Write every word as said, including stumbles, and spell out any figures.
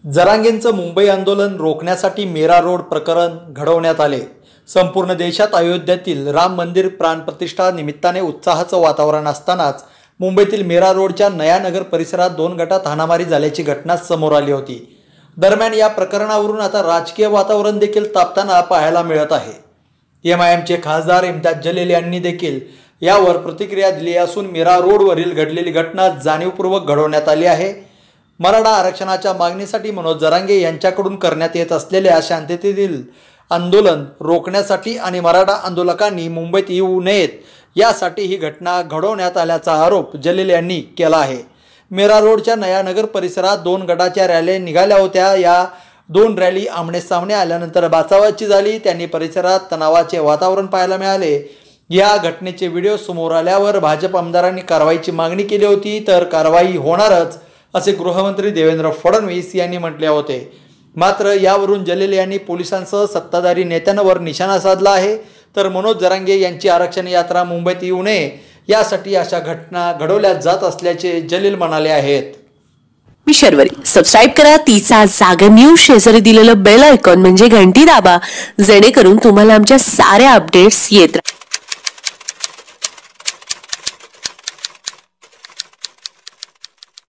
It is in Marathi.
जरांगेंचं मुंबई आंदोलन रोखण्यासाठी मीरा रोड प्रकरण घडवण्यात आले। संपूर्ण देशात अयोध्येतील राम मंदिर प्राणप्रतिष्ठा निमित्ताने उत्साहाचं वातावरण असतानाच मुंबईतील मीरा रोडच्या नयानगर परिसरात दोन गटात हाणामारी झाल्याची घटना समोर आली होती। दरम्यान या प्रकरणावरून आता राजकीय वातावरण देखील तापताना पाहायला मिळत आहे। एम आय एमचे खासदार इम्तियाज जलील यांनी देखील यावर प्रतिक्रिया दिली असून मीरा रोडवरील घडलेली घटना जाणीवपूर्वक घडवण्यात आली आहे। मराठा आरक्षणाच्या मागणीसाठी मनोज जरांगे यांच्याकडून करण्यात येत असलेल्या शांततेतील आंदोलन रोखण्यासाठी आणि मराठा आंदोलकांनी मुंबईत येऊ नयेत यासाठी ही घटना घडवण्यात आल्याचा आरोप जलील यांनी केला आहे। मीरा रोडच्या नयानगर परिसरात दोन गटाच्या रॅली निघाल्या होत्या। या दोन रॅली आमने सामने आल्यानंतर बाचाबाची झाली। त्यांनी परिसरात तणावाचे वातावरण पाहायला मिळाले। या घटनेचे व्हिडिओ समोर आल्यावर भाजप आमदारांनी कारवाईची मागणी केली होती, तर कारवाई होणारच असे गृहमंत्री देवेंद्र फडणवीस यांनी म्हटले होते। मात्र यावरून जलील यांनी पोलिसांसह सत्ताधारी नेत्यांवर निशाणा साधला आहे। तर मनोज जरांगे यांची आरक्षण यात्रा मुंबईत येऊ नये यासाठी अशा घटना घडवल्या जात असल्याचे जलील म्हणाले आहेत। मी शर्वरी, सबस्क्राइब करा तिचा जागर न्यूज, शेजारी दिलेलं बेल आयकॉन म्हणजे घंटी दाबा, जेणेकरून तुम्हाला आमच्या साऱ्या अपडेट्स येत राहतील।